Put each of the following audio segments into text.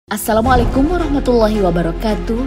Assalamualaikum warahmatullahi wabarakatuh.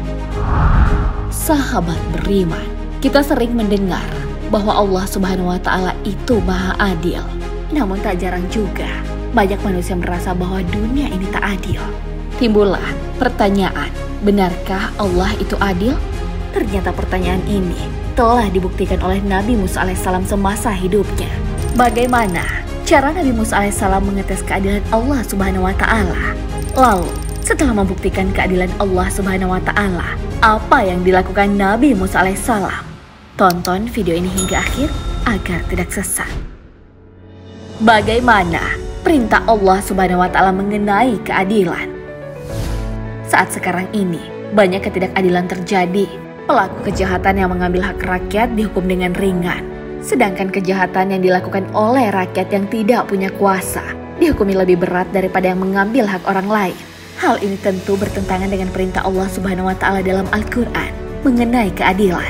Sahabat beriman, kita sering mendengar bahwa Allah Subhanahu wa Ta'ala itu Maha Adil. Namun tak jarang juga banyak manusia merasa bahwa dunia ini tak adil. Timbullah pertanyaan, benarkah Allah itu adil? Ternyata pertanyaan ini telah dibuktikan oleh Nabi Musa alaihissalam semasa hidupnya. Bagaimana cara Nabi Musa alaihissalam mengetes keadilan Allah Subhanahu wa Ta'ala? Lalu, setelah membuktikan keadilan Allah Subhanahu wa Ta'ala, apa yang dilakukan Nabi Musa alaihissalam? Tonton video ini hingga akhir agar tidak sesat. Bagaimana perintah Allah Subhanahu wa Ta'ala mengenai keadilan? Saat sekarang ini, banyak ketidakadilan terjadi. Pelaku kejahatan yang mengambil hak rakyat dihukum dengan ringan, sedangkan kejahatan yang dilakukan oleh rakyat yang tidak punya kuasa dihukumi lebih berat daripada yang mengambil hak orang lain. Hal ini tentu bertentangan dengan perintah Allah Subhanahu wa Ta'ala dalam Al-Quran mengenai keadilan.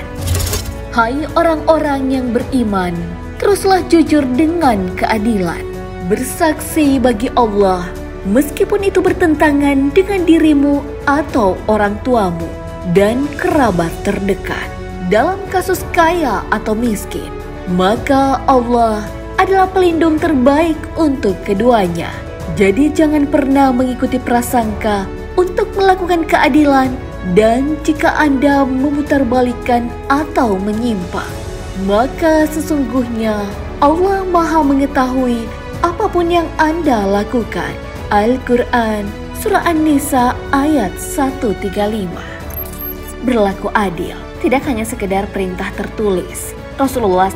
Hai orang-orang yang beriman, teruslah jujur dengan keadilan. Bersaksi bagi Allah, meskipun itu bertentangan dengan dirimu atau orang tuamu dan kerabat terdekat. Dalam kasus kaya atau miskin, maka Allah adalah pelindung terbaik untuk keduanya. Jadi jangan pernah mengikuti prasangka untuk melakukan keadilan, dan jika Anda memutarbalikkan atau menyimpang, maka sesungguhnya Allah Maha mengetahui apapun yang Anda lakukan. Al-Quran Surah An-Nisa ayat 135. Berlaku adil tidak hanya sekedar perintah tertulis. Rasulullah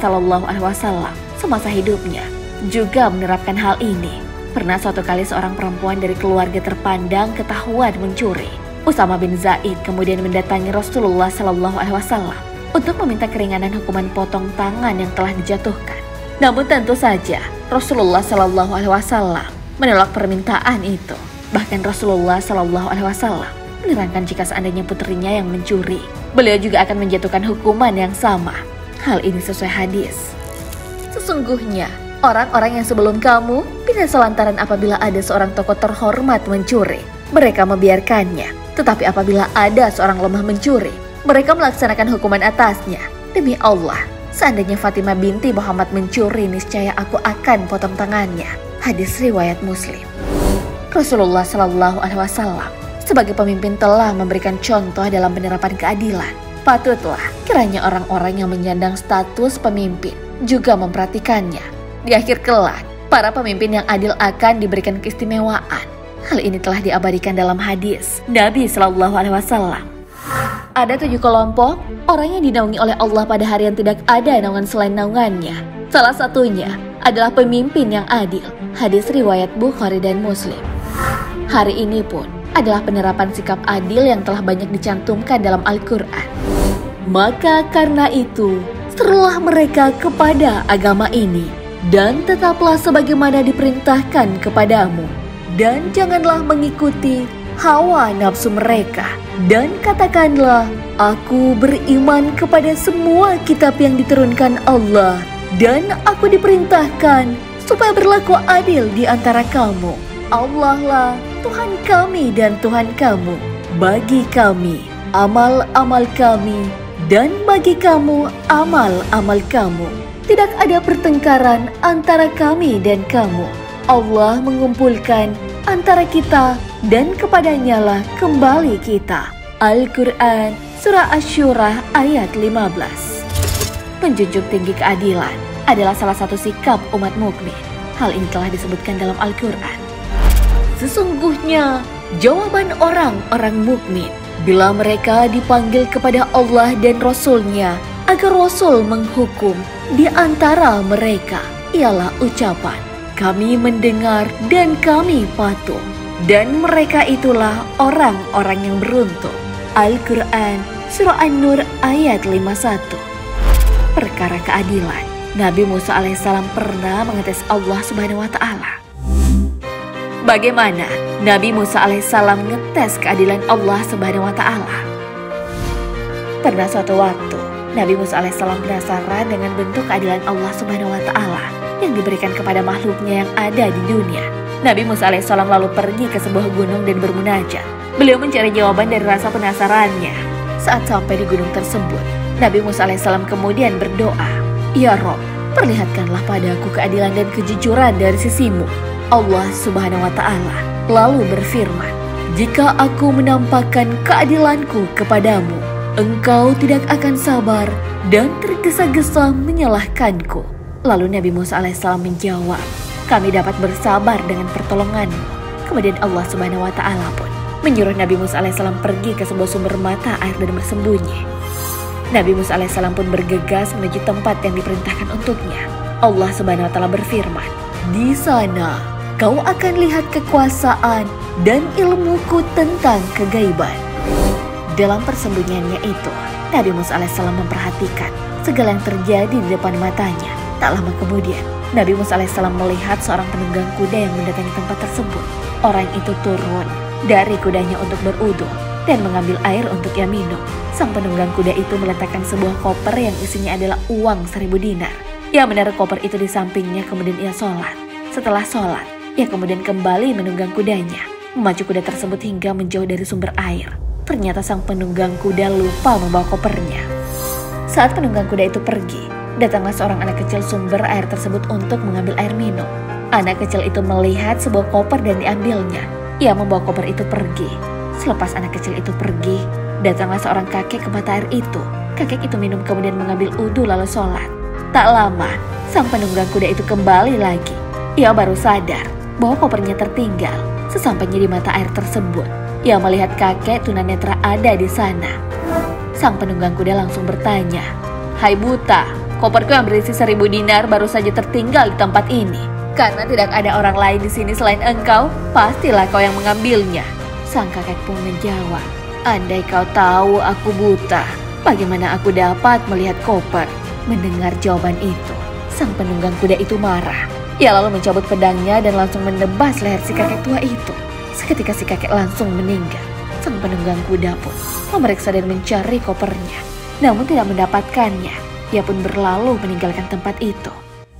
SAW semasa hidupnya juga menerapkan hal ini. Pernah suatu kali seorang perempuan dari keluarga terpandang ketahuan mencuri. Usama bin Zaid kemudian mendatangi Rasulullah SAW untuk meminta keringanan hukuman potong tangan yang telah dijatuhkan. Namun tentu saja Rasulullah SAW menolak permintaan itu. Bahkan Rasulullah SAW menerangkan jika seandainya putrinya yang mencuri, beliau juga akan menjatuhkan hukuman yang sama. Hal ini sesuai hadis. Sesungguhnya, orang-orang yang sebelum kamu binasa lantaran apabila ada seorang tokoh terhormat mencuri, mereka membiarkannya. Tetapi apabila ada seorang lemah mencuri, mereka melaksanakan hukuman atasnya. Demi Allah, seandainya Fatimah binti Muhammad mencuri, niscaya aku akan potong tangannya. Hadis riwayat Muslim. Rasulullah SAW sebagai pemimpin telah memberikan contoh dalam penerapan keadilan. Patutlah kiranya orang-orang yang menyandang status pemimpin juga memperhatikannya. Di akhir kelak, para pemimpin yang adil akan diberikan keistimewaan. Hal ini telah diabadikan dalam hadis Nabi SAW. Ada 7 kelompok orang yang dinaungi oleh Allah pada hari yang tidak ada naungan selain naungannya. Salah satunya adalah pemimpin yang adil. Hadis riwayat Bukhari dan Muslim. Hari ini pun adalah penerapan sikap adil yang telah banyak dicantumkan dalam Al-Quran. Maka karena itu, serulah mereka kepada agama ini, dan tetaplah sebagaimana diperintahkan kepadamu. Dan janganlah mengikuti hawa nafsu mereka. Dan katakanlah, aku beriman kepada semua kitab yang diturunkan Allah. Dan aku diperintahkan supaya berlaku adil di antara kamu. Allah lah Tuhan kami dan Tuhan kamu. Bagi kami, amal-amal kami, dan bagi kamu, amal-amal kamu. Tidak ada pertengkaran antara kami dan kamu. Allah mengumpulkan antara kita, dan kepadanya lah kembali kita. Al-Quran Surah Asy-Syura ayat 15. Menjunjung tinggi keadilan adalah salah satu sikap umat mukmin. Hal ini telah disebutkan dalam Al-Quran. Sesungguhnya jawaban orang-orang mukmin bila mereka dipanggil kepada Allah dan Rasul-Nya agar Rasul menghukum di antara mereka ialah ucapan, kami mendengar dan kami patuh. Dan mereka itulah orang-orang yang beruntung. Al-Quran Surah An-Nur ayat 51. Perkara keadilan, Nabi Musa alaihissalam pernah mengetes Allah Subhanahu wa Ta'ala. Bagaimana Nabi Musa alaihissalam ngetes keadilan Allah Subhanahu wa Ta'ala? Pernah suatu waktu, Nabi Musa alaihissalam penasaran dengan bentuk keadilan Allah Subhanahu wa Ta'ala yang diberikan kepada makhluknya yang ada di dunia. Nabi Musa alaihissalam lalu pergi ke sebuah gunung dan bermunajat. Beliau mencari jawaban dari rasa penasarannya. Saat sampai di gunung tersebut, Nabi Musa alaihissalam kemudian berdoa, "Ya Rob, perlihatkanlah padaku keadilan dan kejujuran dari sisimu." Allah Subhanahu wa Ta'ala lalu berfirman, "Jika aku menampakkan keadilanku kepadamu, engkau tidak akan sabar dan tergesa-gesa menyalahkanku." Lalu Nabi Musa alaihissalam menjawab, "Kami dapat bersabar dengan pertolonganmu." Kemudian Allah Subhanahu wa Ta'ala pun menyuruh Nabi Musa alaihissalam pergi ke sebuah sumber mata air dan bersembunyi. Nabi Musa alaihissalam pun bergegas menuju tempat yang diperintahkan untuknya. Allah Subhanahu wa Ta'ala berfirman, "Di sana kau akan lihat kekuasaan dan ilmuku tentang kegaiban." Dalam persembunyiannya itu, Nabi Musa alaihissalam memperhatikan segala yang terjadi di depan matanya. Tak lama kemudian, Nabi Musa alaihissalam melihat seorang penunggang kuda yang mendatangi tempat tersebut. Orang itu turun dari kudanya untuk berwudu dan mengambil air untuk ia minum. Sang penunggang kuda itu meletakkan sebuah koper yang isinya adalah uang 1000 dinar. Ia menaruh koper itu di sampingnya, kemudian ia sholat. Setelah sholat, ia kemudian kembali menunggang kudanya, memacu kuda tersebut hingga menjauh dari sumber air. Ternyata sang penunggang kuda lupa membawa kopernya. Saat penunggang kuda itu pergi, datanglah seorang anak kecil sumber air tersebut untuk mengambil air minum. Anak kecil itu melihat sebuah koper dan diambilnya. Ia membawa koper itu pergi. Selepas anak kecil itu pergi, datanglah seorang kakek ke mata air itu. Kakek itu minum kemudian mengambil wudu lalu sholat. Tak lama, sang penunggang kuda itu kembali lagi. Ia baru sadar bahwa kopernya tertinggal. Sesampainya di mata air tersebut, ia melihat kakek tunanetra ada di sana. Sang penunggang kuda langsung bertanya, "Hai buta, koperku yang berisi 1000 dinar baru saja tertinggal di tempat ini. Karena tidak ada orang lain di sini selain engkau, pastilah kau yang mengambilnya." Sang kakek pun menjawab, "Andai kau tahu aku buta, bagaimana aku dapat melihat koper?" Mendengar jawaban itu, sang penunggang kuda itu marah. Ia lalu mencabut pedangnya dan langsung menebas leher si kakek tua itu. Seketika si kakek langsung meninggal. Sang penunggang kuda pun memeriksa dan mencari kopernya, namun tidak mendapatkannya. Ia pun berlalu meninggalkan tempat itu.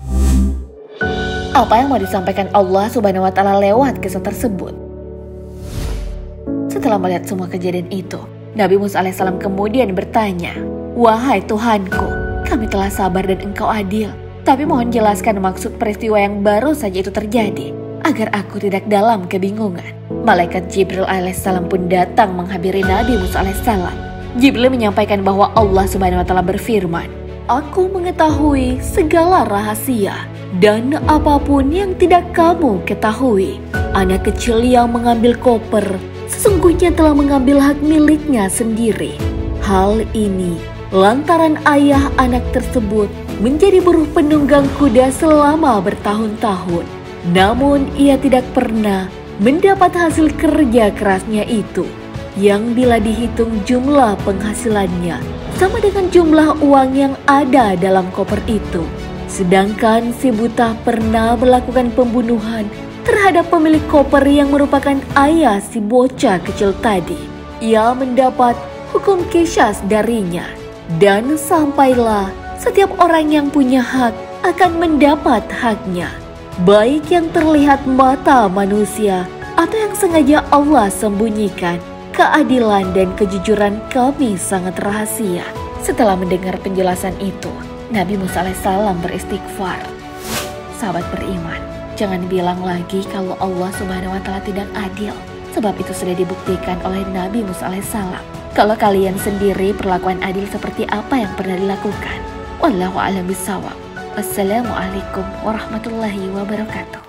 Apa yang mau disampaikan Allah Subhanahu wa Ta'ala lewat kisah tersebut? Setelah melihat semua kejadian itu, Nabi Musa alaihissalam kemudian bertanya, "Wahai Tuhanku, kami telah sabar dan engkau adil. Tapi mohon jelaskan maksud peristiwa yang baru saja itu terjadi, agar aku tidak dalam kebingungan." Malaikat Jibril alaihissalam pun datang menghampiri Nabi Musa alaihissalam. Jibril menyampaikan bahwa Allah Subhanahu wa Ta'ala berfirman, "Aku mengetahui segala rahasia dan apapun yang tidak kamu ketahui. Anak kecil yang mengambil koper sesungguhnya telah mengambil hak miliknya sendiri. Hal ini lantaran ayah anak tersebut menjadi buruh penunggang kuda selama bertahun-tahun. Namun ia tidak pernah mendapat hasil kerja kerasnya itu, yang bila dihitung jumlah penghasilannya sama dengan jumlah uang yang ada dalam koper itu. Sedangkan si buta pernah melakukan pembunuhan terhadap pemilik koper yang merupakan ayah si bocah kecil tadi. Ia mendapat hukum qisas darinya. Dan sampailah setiap orang yang punya hak akan mendapat haknya, baik yang terlihat mata manusia atau yang sengaja Allah sembunyikan. Keadilan dan kejujuran kami sangat rahasia." Setelah mendengar penjelasan itu, Nabi Musa alaihissalam beristighfar. Sahabat beriman, jangan bilang lagi kalau Allah Subhanahu wa Ta'ala tidak adil, sebab itu sudah dibuktikan oleh Nabi Musa alaihissalam. Kalau kalian sendiri perlakuan adil seperti apa yang pernah dilakukan. Wallahu a'lam bishawab. Wassalamualaikum warahmatullahi wabarakatuh.